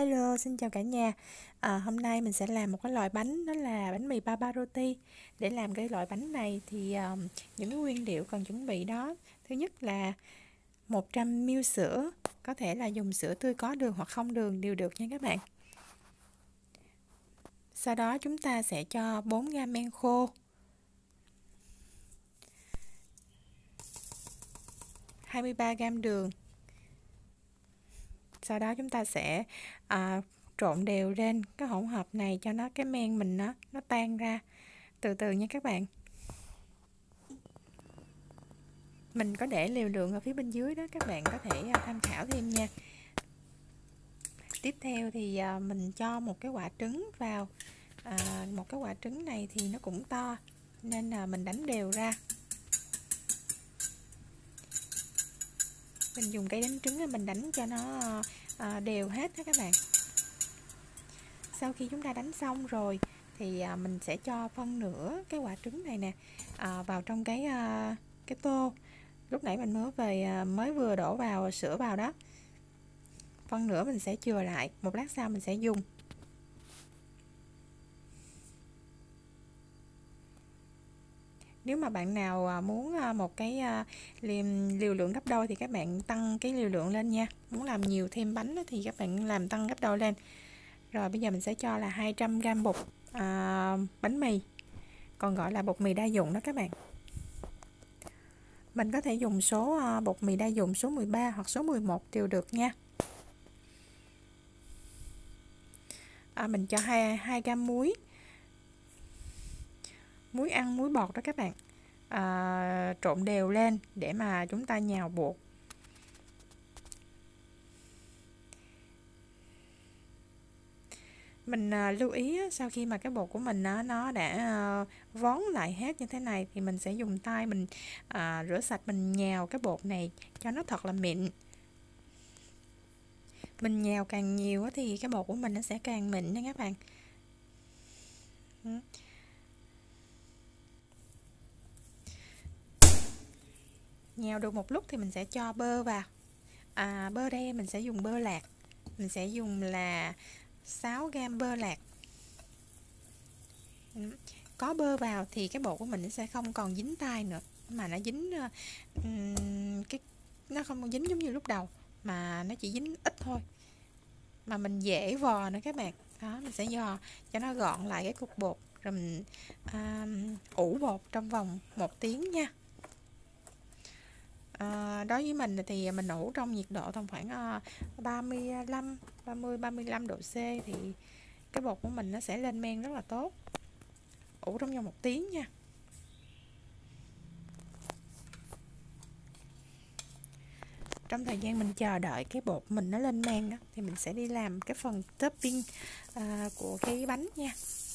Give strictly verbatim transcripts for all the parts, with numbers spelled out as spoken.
Hello, xin chào cả nhà. À, hôm nay mình sẽ làm một cái loại bánh, đó là bánh mì Baba Roti. Để làm cái loại bánh này thì um, những cái nguyên liệu cần chuẩn bị đó. Thứ nhất là một trăm mi li lít sữa, có thể là dùng sữa tươi có đường hoặc không đường đều được nha các bạn. Sau đó chúng ta sẽ cho bốn gam men khô, hai mươi ba gam đường. Sau đó chúng ta sẽ à, trộn đều lên cái hỗn hợp này cho nó cái men mình nó nó tan ra từ từ nha các bạn. Mình có để liều lượng ở phía bên dưới đó, các bạn có thể tham khảo thêm nha. Tiếp theo thì mình cho một cái quả trứng vào. à, Một cái quả trứng này thì nó cũng to nên là mình đánh đều ra. Mình dùng cây đánh trứng mình đánh cho nó đều hết đó các bạn. Sau khi chúng ta đánh xong rồi thì mình sẽ cho phân nửa cái quả trứng này nè vào trong cái cái tô lúc nãy mình mới về mới vừa đổ vào sữa vào đó. Phân nửa mình sẽ chừa lại, một lát sau mình sẽ dùng. Nếu mà bạn nào muốn một cái liều lượng gấp đôi thì các bạn tăng cái liều lượng lên nha. Muốn làm nhiều thêm bánh thì các bạn làm tăng gấp đôi lên. Rồi bây giờ mình sẽ cho là hai trăm gam bột à, bánh mì, còn gọi là bột mì đa dụng đó các bạn. Mình có thể dùng số bột mì đa dụng số mười ba hoặc số mười một đều được nha. À, mình cho hai, hai gam muối muối ăn, muối bọt đó các bạn. À, trộn đều lên để mà chúng ta nhào bột. Mình à, lưu ý sau khi mà cái bột của mình à, nó đã à, vón lại hết như thế này thì mình sẽ dùng tay mình à, rửa sạch, mình nhào cái bột này cho nó thật là mịn. Mình nhào càng nhiều thì cái bột của mình nó sẽ càng mịn nha các bạn. Nhào được một lúc thì mình sẽ cho bơ vào. à, Bơ đây mình sẽ dùng bơ lạc. Mình sẽ dùng là sáu gam bơ lạc. Có bơ vào thì cái bột của mình sẽ không còn dính tay nữa, mà nó dính um, cái nó không dính giống như lúc đầu, mà nó chỉ dính ít thôi, mà mình dễ vò nữa các bạn. Đó, mình sẽ vò cho nó gọn lại cái cục bột, rồi mình à, ủ bột trong vòng một tiếng nha. À, đối với mình thì mình ủ trong nhiệt độ tầm khoảng uh, ba mươi lăm ba mươi ba mươi lăm độ C thì cái bột của mình nó sẽ lên men rất là tốt. Ủ trong vòng một tiếng nha. Trong thời gian mình chờ đợi cái bột mình nó lên men đó, thì mình sẽ đi làm cái phần topping à, của cái bánh nha.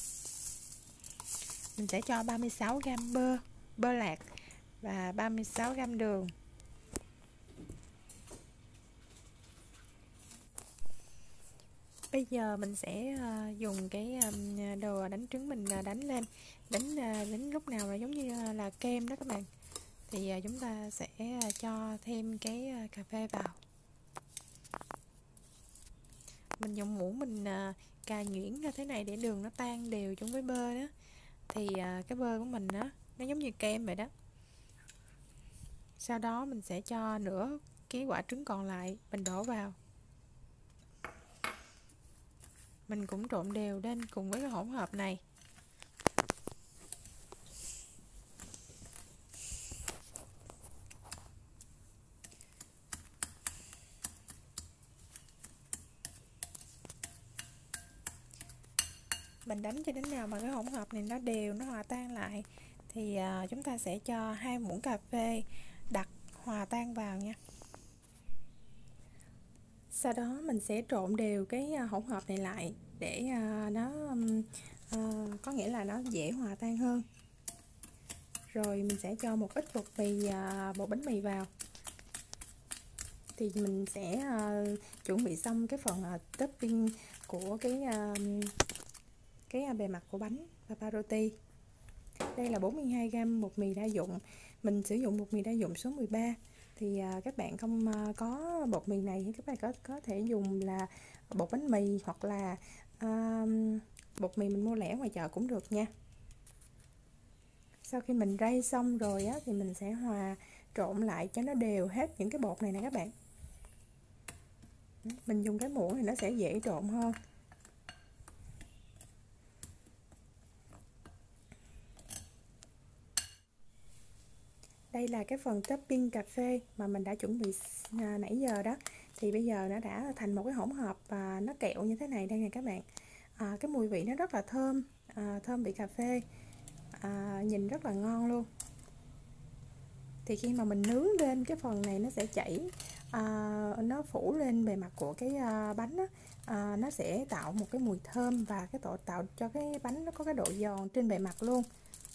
Mình sẽ cho ba mươi sáu gam bơ bơ lạc và ba mươi sáu gam đường. Bây giờ mình sẽ uh, dùng cái um, đồ đánh trứng mình uh, đánh lên, đánh uh, đánh lúc nào là giống như uh, là kem đó các bạn. Thì uh, chúng ta sẽ uh, cho thêm cái uh, cà phê vào. Mình dùng muỗng mình uh, cà nhuyễn ra thế này để đường nó tan đều chung với bơ đó. Thì uh, cái bơ của mình đó, nó giống như kem vậy đó. Sau đó mình sẽ cho nửa cái quả trứng còn lại mình đổ vào. Mình cũng trộn đều lên cùng với cái hỗn hợp này. Mình đánh cho đến nào mà cái hỗn hợp này nó đều, nó hòa tan lại thì uh, chúng ta sẽ cho hai muỗng cà phê đặc hòa tan vào nha. Sau đó mình sẽ trộn đều cái hỗn hợp này lại để uh, nó uh, có nghĩa là nó dễ hòa tan hơn. Rồi mình sẽ cho một ít bột mì uh, bột bánh mì vào. Thì mình sẽ uh, chuẩn bị xong cái phần uh, topping của cái uh, cái bề mặt của bánh Baba Roti. Đây là bốn mươi hai gam bột mì đa dụng. Mình sử dụng bột mì đa dụng số mười ba. Thì uh, các bạn không uh, có bột mì này thì các bạn có có thể dùng là bột bánh mì hoặc là à, bột mì mình mua lẻ ngoài chợ cũng được nha. Sau khi mình rây xong rồi á, thì mình sẽ hòa trộn lại cho nó đều hết những cái bột này nè các bạn. Mình dùng cái muỗng thì nó sẽ dễ trộn hơn. Đây là cái phần topping cà phê mà mình đã chuẩn bị à, nãy giờ đó. Thì bây giờ nó đã thành một cái hỗn hợp và nó kẹo như thế này đây nè các bạn. À, cái mùi vị nó rất là thơm, à, thơm vị cà phê, à, nhìn rất là ngon luôn. Thì khi mà mình nướng lên cái phần này nó sẽ chảy, à, nó phủ lên bề mặt của cái à, bánh đó, à, nó sẽ tạo một cái mùi thơm và cái tạo tạo cho cái bánh nó có cái độ giòn trên bề mặt luôn.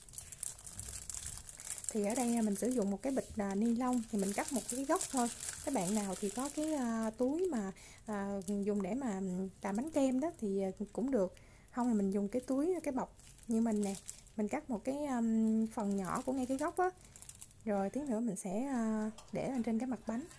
Thì ở đây mình sử dụng một cái bịch à, ni lông, thì mình cắt một cái góc thôi. Các bạn nào thì có cái à, túi mà à, dùng để mà làm bánh kem đó thì cũng được, không thì mình dùng cái túi cái bọc như mình nè, mình cắt một cái um, phần nhỏ của ngay cái góc á, rồi tí nữa mình sẽ à, để lên trên cái mặt bánh.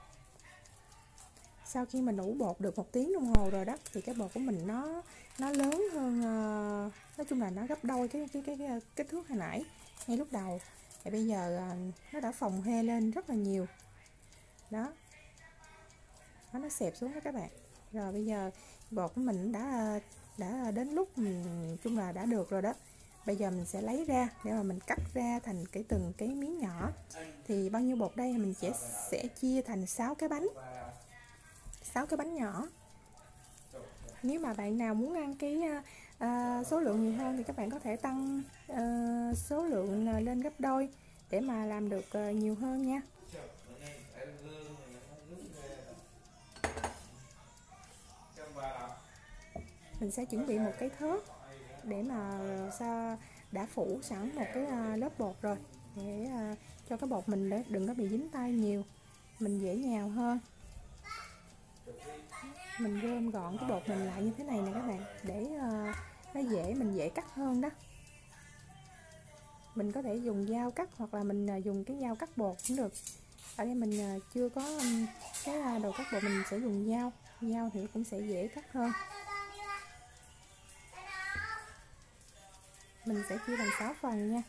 Sau khi mình ủ bột được một tiếng đồng hồ rồi đó thì cái bột của mình nó nó lớn hơn, à, nói chung là nó gấp đôi cái cái cái, cái kích thước hồi nãy ngay lúc đầu. Thì bây giờ à, nó đã phồng hê lên rất là nhiều đó, nó nó xẹp xuống đó các bạn. Rồi bây giờ bột của mình đã đã đến lúc mình chung là đã được rồi đó. Bây giờ mình sẽ lấy ra để mà mình cắt ra thành cái từng cái miếng nhỏ. Thì bao nhiêu bột đây mình sẽ sẽ chia thành sáu cái bánh, sáu cái bánh nhỏ. Nếu mà bạn nào muốn ăn cái à, số lượng nhiều hơn thì các bạn có thể tăng à, số lượng lên gấp đôi để mà làm được à, nhiều hơn nha. Mình sẽ chuẩn bị một cái thớt để mà sao đã phủ sẵn một cái à, lớp bột rồi, để à, cho cái bột mình để đừng có bị dính tay nhiều, mình dễ nhào hơn. Mình gom gọn cái bột mình lại như thế này nè các bạn, để uh, nó dễ, mình dễ cắt hơn đó. Mình có thể dùng dao cắt hoặc là mình uh, dùng cái dao cắt bột cũng được. Ở đây mình uh, chưa có um, cái uh, đồ cắt bột, mình sẽ dùng dao. Dao thì cũng sẽ dễ cắt hơn. Mình sẽ chia thành sáu phần nha.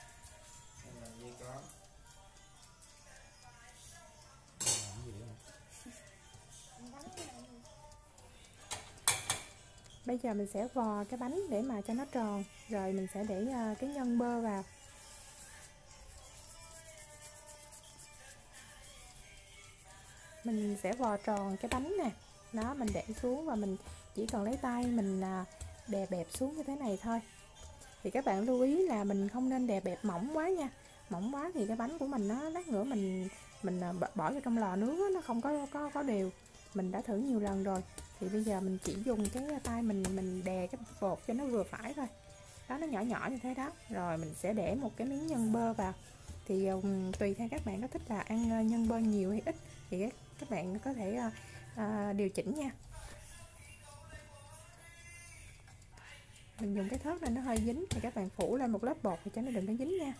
Bây giờ mình sẽ vò cái bánh để mà cho nó tròn, rồi mình sẽ để uh, cái nhân bơ vào. Mình sẽ vò tròn cái bánh nè, đó mình để xuống và mình chỉ cần lấy tay mình uh, đè bẹp xuống như thế này thôi. Thì các bạn lưu ý là mình không nên đè bẹp mỏng quá nha, mỏng quá thì cái bánh của mình nó lát nữa mình mình uh, bỏ vào trong lò nướng đó, nó không có có có đều. Mình đã thử nhiều lần rồi. Thì bây giờ mình chỉ dùng cái tay mình mình đè cái bột cho nó vừa phải thôi. Đó, nó nhỏ nhỏ như thế đó. Rồi mình sẽ để một cái miếng nhân bơ vào. Thì um, tùy theo các bạn có thích là ăn nhân bơ nhiều hay ít thì các, các bạn có thể uh, uh, điều chỉnh nha. Mình dùng cái thớt này nó hơi dính thì các bạn phủ lên một lớp bột để cho nó đừng có dính nha.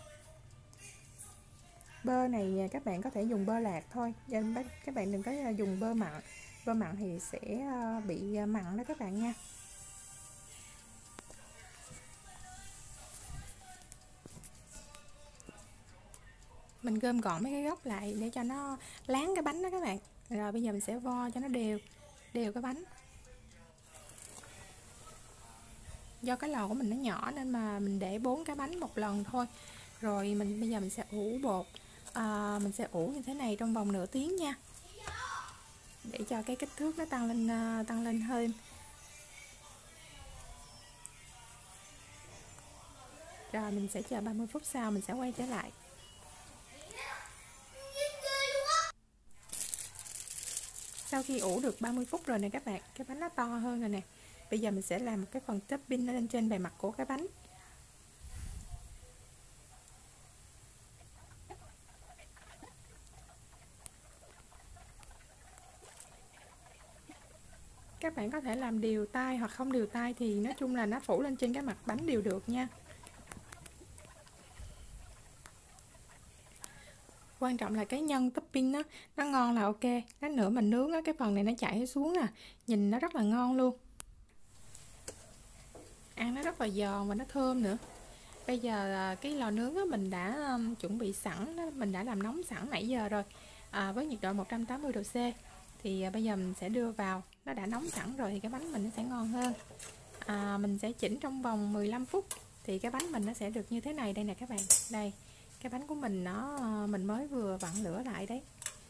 Bơ này các bạn có thể dùng bơ lạc thôi, các bạn đừng có dùng bơ mặn. Bơ mặn thì sẽ bị mặn đó các bạn nha. Mình gom gọn mấy cái góc lại để cho nó láng cái bánh đó các bạn. Rồi bây giờ mình sẽ vo cho nó đều đều cái bánh. Do cái lò của mình nó nhỏ nên mà mình để bốn cái bánh một lần thôi. Rồi mình bây giờ mình sẽ ủ bột, à, mình sẽ ủ như thế này trong vòng nửa tiếng nha, để cho cái kích thước nó tăng lên uh, tăng lên hơn. Rồi mình sẽ chờ ba mươi phút sau mình sẽ quay trở lại. Sau khi ủ được ba mươi phút rồi nè các bạn, cái bánh nó to hơn rồi nè. Bây giờ mình sẽ làm một cái phần topping lên trên bề mặt của cái bánh. Các bạn có thể làm đều tay hoặc không đều tay, thì nói chung là nó phủ lên trên cái mặt bánh đều được nha. Quan trọng là cái nhân topping nó nó ngon là ok. Lát nữa mình nướng á, cái phần này nó chảy xuống nè, nhìn nó rất là ngon luôn, ăn nó rất là giòn và nó thơm nữa. Bây giờ cái lò nướng á, mình đã um, chuẩn bị sẵn đó, mình đã làm nóng sẵn nãy giờ rồi, à, với nhiệt độ một trăm tám mươi độ C. Thì à, bây giờ mình sẽ đưa vào, nó đã nóng sẵn rồi thì cái bánh mình nó sẽ ngon hơn. À, mình sẽ chỉnh trong vòng mười lăm phút thì cái bánh mình nó sẽ được như thế này đây nè các bạn. Đây, cái bánh của mình nó mình mới vừa vặn lửa lại đấy.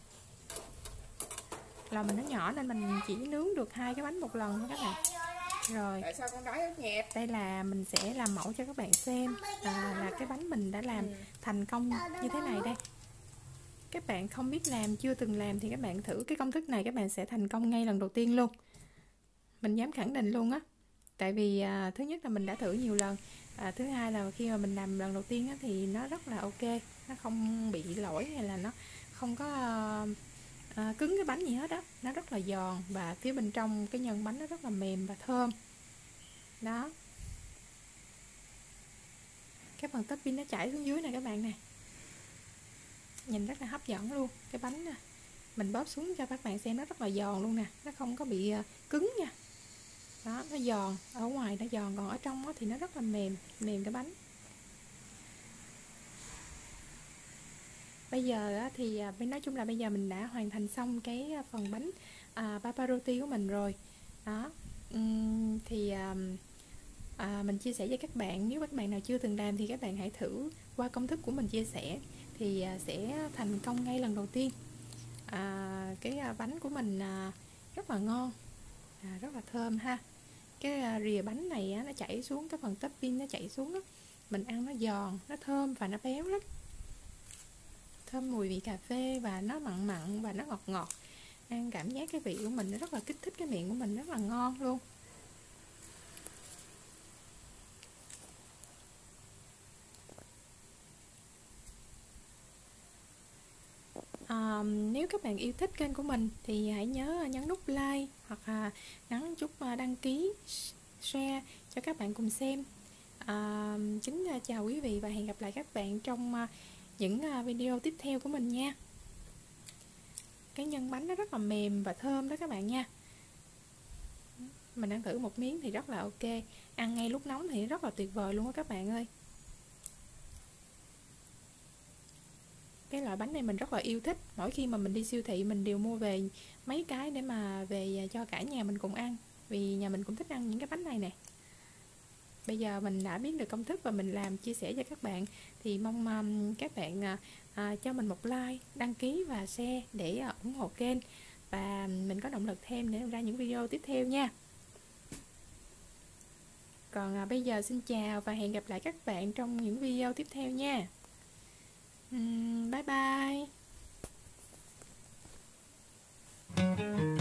Lò mình nó nhỏ nên mình chỉ nướng được hai cái bánh một lần thôi các bạn. Rồi, tại sao con đói ướt nhẹp? Đây là mình sẽ làm mẫu cho các bạn xem à, là cái bánh mình đã làm thành công như thế này đây. Các bạn không biết làm, chưa từng làm thì các bạn thử cái công thức này, các bạn sẽ thành công ngay lần đầu tiên luôn. Mình dám khẳng định luôn á. Tại vì à, thứ nhất là mình đã thử nhiều lần, à, thứ hai là khi mà mình làm lần đầu tiên á, thì nó rất là ok, nó không bị lỗi hay là nó không có à, à, cứng cái bánh gì hết á, nó rất là giòn và phía bên trong cái nhân bánh nó rất là mềm và thơm. Đó, cái phần topping nó chảy xuống dưới này các bạn nè, nhìn rất là hấp dẫn luôn. Cái bánh nè, mình bóp xuống cho các bạn xem, nó rất là giòn luôn nè, nó không có bị cứng nha. Đó, nó giòn, ở ngoài nó giòn, còn ở trong thì nó rất là mềm, mềm cái bánh. Bây giờ thì nói chung là bây giờ mình đã hoàn thành xong cái phần bánh à, papa roti của mình rồi. Đó, uhm, thì à, mình chia sẻ với các bạn, nếu các bạn nào chưa từng làm thì các bạn hãy thử qua công thức của mình chia sẻ thì à, sẽ thành công ngay lần đầu tiên. À, cái à, bánh của mình à, rất là ngon, à, rất là thơm ha. Cái à, rìa bánh này á, nó chảy xuống, cái phần topping nó chảy xuống á, mình ăn nó giòn, nó thơm và nó béo lắm, thơm mùi vị cà phê và nó mặn mặn và nó ngọt ngọt. Ăn cảm giác cái vị của mình nó rất là kích thích cái miệng của mình, rất là ngon luôn. À, nếu các bạn yêu thích kênh của mình thì hãy nhớ nhấn nút like hoặc là nhấn chút đăng ký, share cho các bạn cùng xem. À, chính chào quý vị và hẹn gặp lại các bạn trong những video tiếp theo của mình nha. Cái nhân bánh nó rất là mềm và thơm đó các bạn nha. Mình ăn thử một miếng thì rất là ok, ăn ngay lúc nóng thì rất là tuyệt vời luôn á các bạn ơi. Cái loại bánh này mình rất là yêu thích, mỗi khi mà mình đi siêu thị mình đều mua về mấy cái để mà về cho cả nhà mình cùng ăn, vì nhà mình cũng thích ăn những cái bánh này nè. Bây giờ mình đã biết được công thức và mình làm chia sẻ cho các bạn thì mong um, các bạn uh, uh, cho mình một like, đăng ký và share để uh, ủng hộ kênh và mình có động lực thêm để ra những video tiếp theo nha. Còn uh, bây giờ xin chào và hẹn gặp lại các bạn trong những video tiếp theo nha. Uhm, bye bye.